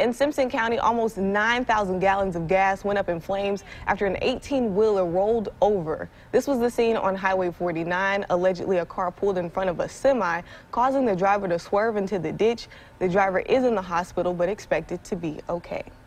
In Simpson County, almost 9,000 gallons of gas went up in flames after an 18-wheeler rolled over. This was the scene on Highway 49. Allegedly, a car pulled in front of a semi, causing the driver to swerve into the ditch. The driver is in the hospital but expected to be okay.